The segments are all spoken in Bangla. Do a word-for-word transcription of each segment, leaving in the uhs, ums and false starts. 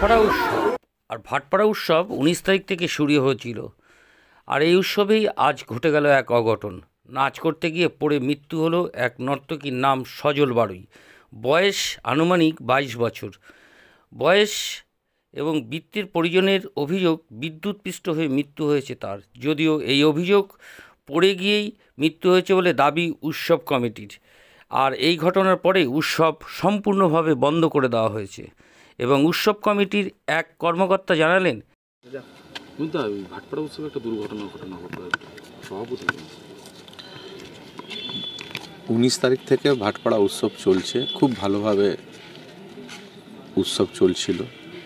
ভাটপাড়া উৎসব আর ভাটপাড়া উৎসব উনিশ তারিখ থেকে শুরু হয়েছিল। আর এই উৎসবেই আজ ঘটে গেল এক অঘটন। নাচ করতে গিয়ে পড়ে মৃত্যু হলো এক নর্তকীর, নাম সজল বাড়ুই। বয়স আনুমানিক বাইশ বছর বয়স এবং বৃত্তির পরিজনের অভিযোগ বিদ্যুৎপৃষ্ট হয়ে মৃত্যু হয়েছে তার। যদিও এই অভিযোগ পড়ে গিয়েই মৃত্যু হয়েছে বলে দাবি উৎসব কমিটির। আর এই ঘটনার পরে উৎসব সম্পূর্ণভাবে বন্ধ করে দেওয়া হয়েছে এবং উৎসব কমিটির এক কর্মকর্তা জানালেন, ভাটপাড়া উৎসবে একটা দুর্ঘটনা ঘটনা সভাপতি উনিশ তারিখ থেকে ভাটপাড়া উৎসব চলছে, খুব ভালোভাবে উৎসব চলছিল।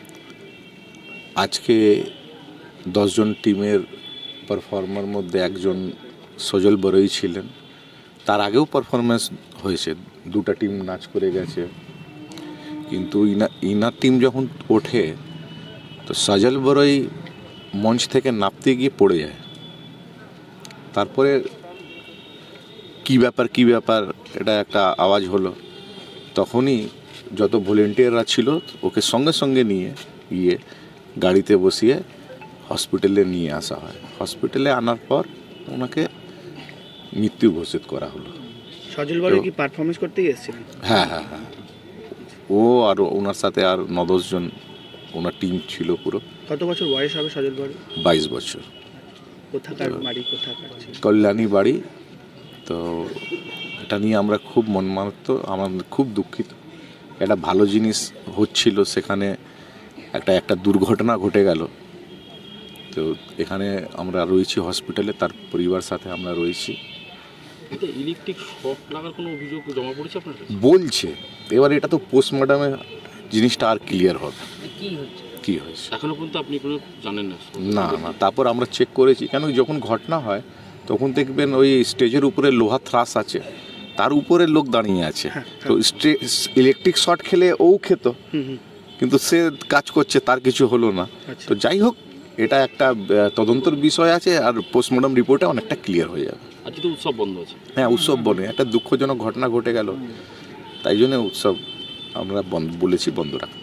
আজকে দশজন টিমের পারফর্মার মধ্যে একজন সজল বড়ুই ছিলেন। তার আগেও পারফরমেন্স হয়েছে, দুটা টিম নাচ করে গেছে, কিন্তু ইনা ইনার টিম যখন ওঠে তো সজল বড়ুই মঞ্চ থেকে নামতে গিয়ে পড়ে যায়। তারপরে কি ব্যাপার কি ব্যাপার এটা একটা আওয়াজ হলো। তখনই যত ভলেন্টিয়াররা ছিল ওকে সঙ্গে সঙ্গে নিয়ে গিয়ে গাড়িতে বসিয়ে হসপিটালে নিয়ে আসা হয়। হসপিটালে আনার পর ওনাকে মৃত্যু ঘোষিত করা হলো। সজল বড়ুই কি পারফরমেন্স করতে গিয়েছিলেন? হ্যাঁ হ্যাঁ হ্যাঁ ও আর ওনার সাথে আর ন দশ জন ওনার টিম ছিল পুরো। কত বছর বয়স হবে সজল বড়ুই? বাইশ বছর। কোথাকার বাড়ি? কোথাকার? কল্যাণী বাড়ি। তো এটা নিয়ে আমরা খুব মর্মাহত, আমাদের খুব দুঃখিত। একটা ভালো জিনিস হচ্ছিল, সেখানে একটা একটা দুর্ঘটনা ঘটে গেল। তো এখানে আমরা রয়েছি হসপিটালে, তার পরিবার সাথে আমরা রয়েছি। ইলেকট্রিক শক লাগার কোনো অভিযোগ জমা পড়েছে আপনার কাছে? বলছে, এবার এটা তো পোস্টমর্টমে জিনিসটা আর ক্লিয়ার হবে কি হচ্ছে কি হয়েছে। এখনো পর্যন্ত আপনি কোনো জানেন না? না না তারপর আমরা চেক করেছি, কেন যখন ঘটনা হয় তখন দেখবেন ওই স্টেজের উপরে লোহা থ্রাস আছে, তার উপরে লোক দাঁড়িয়ে আছে। তো ইলেকট্রিক শর্ট খেলে ও খেত, কিন্তু সে কাজ করছে, তার কিছু হলো না। তো যাই হোক, এটা একটা তদন্তর বিষয় আছে, আর পোস্টমর্টম রিপোর্টে অনেকটা ক্লিয়ার হয়ে যাবে। আজকে তো উৎসব বন্ধ আছে। হ্যাঁ, উৎসব বন্ধ, একটা দুঃখজনক ঘটনা ঘটে গেল, তাই জন্য উৎসব আমরা বন্ধ বলেছি, বন্ধ রাখতে।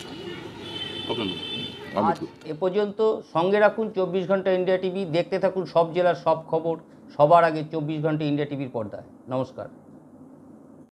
আজ এ পর্যন্ত। সঙ্গে রাখুন চব্বিশ ঘন্টা ইন্ডিয়া টিভি, দেখতে থাকুন সব জেলার সব খবর সবার আগে চব্বিশ ঘন্টা ইন্ডিয়া টিভির পর্দায়। নমস্কার।